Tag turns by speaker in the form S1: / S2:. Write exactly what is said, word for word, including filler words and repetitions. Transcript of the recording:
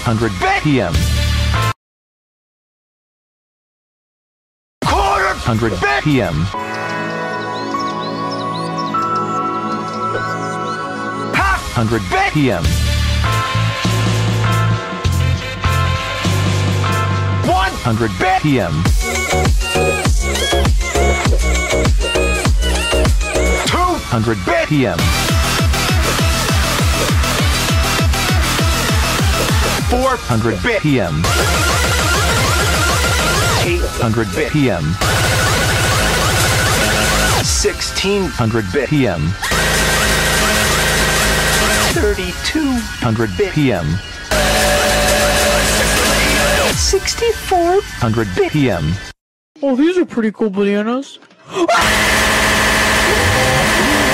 S1: hundred p m
S2: Quarter
S1: hundred p m
S2: half
S1: hundred p m
S2: one
S1: hundred p m
S2: two
S1: hundred p m
S2: four
S1: hundred p m
S2: eight
S1: hundred p m
S2: sixteen
S1: hundred p m
S2: thirty-two
S1: hundred p m
S2: sixty-four
S1: hundred p m
S3: Oh, these are pretty cool bananas.